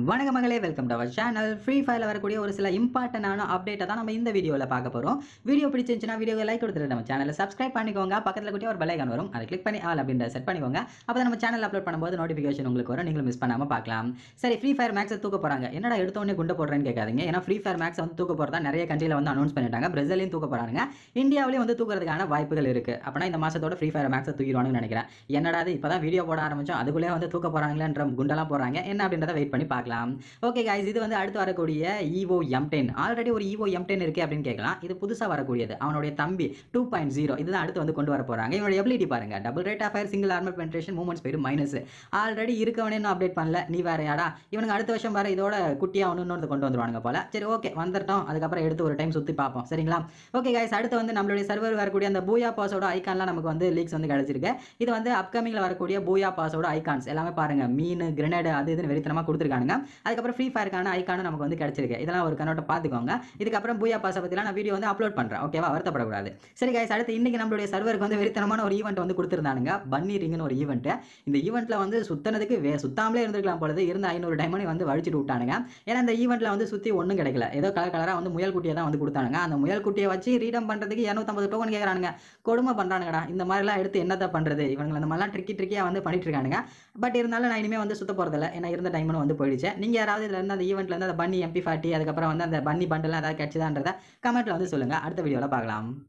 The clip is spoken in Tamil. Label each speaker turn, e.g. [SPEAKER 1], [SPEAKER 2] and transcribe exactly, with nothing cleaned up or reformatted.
[SPEAKER 1] வணக்கம் மகளே, welcome to our channel. Free ஃபயர்ல வரக்கூடிய ஒரு சில இம்பார்ட்டன்டான அப்டேட்டை தான் நம்ம இந்த வீடியோவில் பார்க்க போகிறோம். வீடியோ பிடிச்சிருந்துச்சுன்னா வீடியோவை லைக் கொடுத்துட்டு நம்ம சேனலை சப்ஸ்கிரைப் பண்ணிக்கோங்க. பக்கத்தில் கூடிய ஒரு பெல் ஐகான் வரும், அதை கிளிக் பண்ணி ஆல் அப்படின்ற செட் பண்ணிக்கோங்க. அப்போ நம்ம சேனல் அப்லோட் பண்ணும்போது நோட்டிஃபிகேஷன் உங்களுக்கு வரும், நீங்களும் மிஸ் பண்ணாமல் பார்க்கலாம். சரி, ஃப்ரீ ஃபயர் மேக்ஸை தூக்க போகிறாங்க. என்னடா எடுத்தோடனே குண்டை போடுறேன்னு கேட்காதீங்க. ஏன்னா ஃப்ரீ ஃபயர் மேக்ஸை வந்து தூக்க போகிறதா நிறைய கண்ட்ரியில் வந்து அனௌன்ஸ் பண்ணிட்டாங்க. பிரேசிலையும் தூக்க போகிறாங்க, இந்தியாவிலையும் வந்து தூக்குறதுக்கான வாய்ப்புகள் இருக்குது. அப்படின்னா இந்த மாதத்தோட ஃப்ரீ ஃபயர் மேக்ஸை தூக்கிடுவான்னு நினைக்கிறேன். என்னடா இப்போ தான் வீடியோ போட ஆரம்பிச்சோம், அதுக்குள்ளே வந்து தூக்க போகிறாங்களேன்ற குண்டெல்லாம் போடுறாங்க. என்ன அப்படின்றத வெயிட் பண்ணி பார்க்கலாம். ஓகே guys, இது வந்து அடுத்து வரக்கூடிய ஈவோ எம் டென். ஆல்ரெடி ஒரு ஈவோ எம் டென் இருக்கே அப்படின்னு கேட்கலாம். இது புதுசா வரக்கூடியது, அவனுடைய தம்பி டூ பாயிண்ட் ஜீரோ. இதுதான் அடுத்து வந்து கொண்டு வர போறாங்க. இவனோட எபிலிட்டி பாருங்க, double rate of fire, single armor penetration, movement speed minus. Already இருக்கவனே இன்னும் அப்டேட் பண்ணல, நீ வேற யாடா? இவனுக்கு அடுத்த வருஷம் வர இதோட குட்டியா ஒன்று இன்னொரு கொண்டு வந்துருவானுங்க போல. சரி ஓகே, வந்துட்டோம். அதுக்கப்புறம் எடுத்து ஒரு டைம் சுத்தி பார்ப்போம், சரிங்களா? ஓகே guys, அடுத்து வந்து நம்மளுடைய சர்வர் வரக்கூடிய அந்த பூயா பாஸோட ஐகான்லாம் நமக்கு வந்து லீக்ஸ் வந்து கிடைச்சிருக்கு. இது வந்து அப்கமிங்ல வரக்கூடிய பூயா பாஸோட ஐகான்ஸ் எல்லாமே பாருங்க, மீன், கிரனேட், அது இதுன்னு வெறித்தனமா கொடுத்துருக்கானுங்க. அதுக்கப்புறம் ஃப்ரீ ஃபயருக்கான ஐகானும் நமக்கு வந்து கிடைச்சிருக்கு. இதெல்லாம் ஒரு கண்ணோட்டம் பார்த்துக்கோங்க. இதுக்கப்புறம் பூயா பாஸை பற்றிலாம் நான் வீடியோ வந்து அப்லோட் பண்ணுறேன், ஓகேவா? வருத்தப்படக்கூடாது. சரி கைஸ், அடுத்து இன்னைக்கு நம்மளுடைய சர்வருக்கு வந்து வெறித்தனமான ஒரு ஈவெண்ட் வந்து கொடுத்துருந்தானுங்க, பன்னி ரிங்னு ஒரு ஈவெண்ட். இந்த ஈவெண்ட்ல வந்து சுத்தனதுக்கு வே சுத்தாமலே இருந்திருக்கலாம் பொழுது, இருந்த ஐநூறு டைமண்ட் வந்து வழிச்சிட்டு விட்டானுங்க. ஏன்னா இந்த ஈவெண்ட்ல வந்து சுற்றி ஒன்றும் கிடைக்கல, ஏதோ கலர் கலராக வந்து முயல் குட்டியை தான் வந்து கொடுத்தானுங்க. அந்த முயல் குட்டியை வச்சு ரீடம் பண்ணுறதுக்கு இரநூத்தம்பது டோக்கன் கேட்குறானுங்க. கொடுமை பண்ணுறானுங்கடா. இந்த மாதிரிலாம் எடுத்து என்னத்தை பண்ணுறது? இவங்க அந்த மாதிரிலாம் ட்ரிக்கி ட்ரிக்கியாக வந்து பண்ணிட்டு இருக்கானுங்க. பட் இருந்தாலும் நான் இனிமேல் வந்து சுத்த போகிறதில்ல, ஏன்னா இருந்த டைமண்ட் வந்து போயிடுச்சு. நீங்கள் யாராவது இதில் இருந்து அந்த ஈவெண்ட்ல இருந்து அந்த பன்னி எம்பி ஃபார்ட்டி, அதுக்கப்புறம் வந்து அந்த பன்னி பண்டெல்லாம் ஏதாவது கிடைச்சதான்றதை கமெண்ட்ல வந்து சொல்லுங்க. அடுத்த வீடியோவில் பார்க்கலாம்.